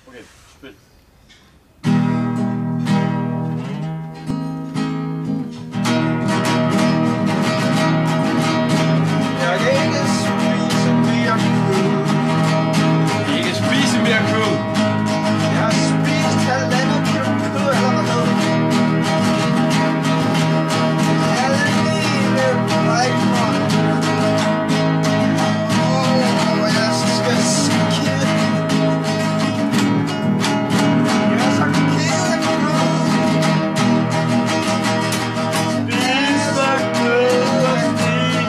Okay, spil. Jeg kan ikke spise mere kød. Ikke spise mere kød. Jeg har spist halvandet kilo kød allerede. Alene bacon. Jeg skal skide. Jeg er så ked af kød. Spiser kød og stig.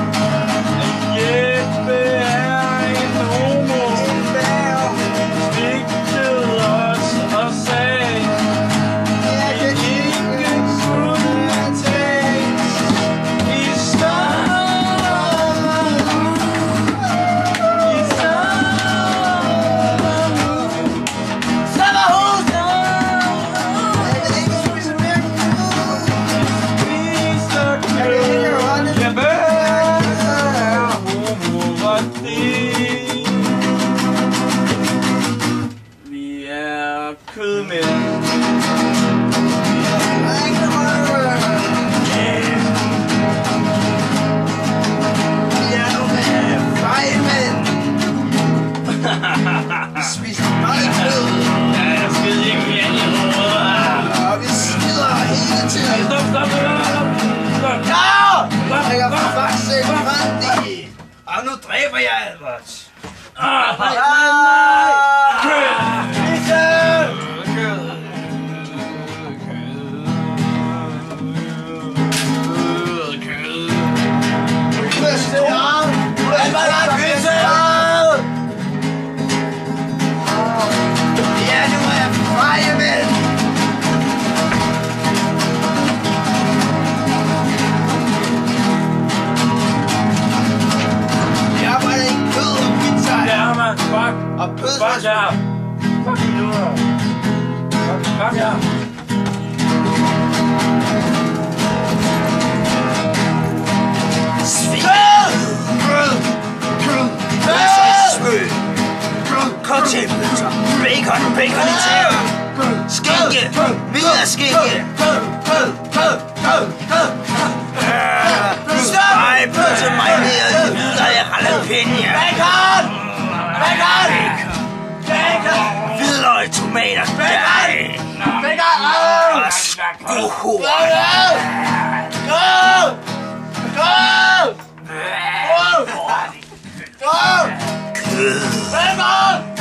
Jeppe er en homo. Stigtede os og sagde, Jeg kan ikke kunne tages I starter nu. I starter nu. Sommerhuset. Jeg kan ikke spise mere kød. Spiser Jeg kan ikke kød. holde det. Jeppe er homo og stig. Vi er kødmænd. Spiser meget kød, Ja, jeg skid ikke i alle råder. og vi skider hele tiden. Stop. Jeg kan faktisk se Randi. Og nu dræber jeg Albert. Nej. Ja, nu er jeg fejemænd. Jeg var ikke kød og pizza. Ja, man. Fuck. Og pød. Fuck ja. Fuck you. Fuck ja. Svin. Kød. Smøg. Cocktailpølser. Bacon i tæer. Skinke. Mere skinke. Spejepølse marineret i hvidløg af jalapeno. Bacon. Hvidløg, tomater, dej. Og skuho. Kød.